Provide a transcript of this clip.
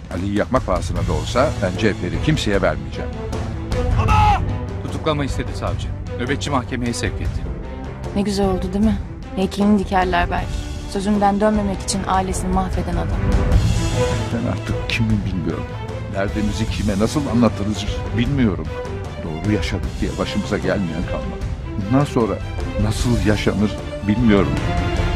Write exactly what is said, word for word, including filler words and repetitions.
Ali'yi yakmak pahasına da olsa ben Cevher'i kimseye vermeyeceğim. Tutuklama istedi savcı. Nöbetçi mahkemeye sevk etti. Ne güzel oldu değil mi? Heykelini dikerler belki. Sözünden dönmemek için ailesini mahveden adam. Ben artık kimim bilmiyorum. Derdimizi kime nasıl anlatırız bilmiyorum. Doğru yaşadık diye başımıza gelmeyen kalmadı. Bundan sonra nasıl yaşanır bilmiyorum.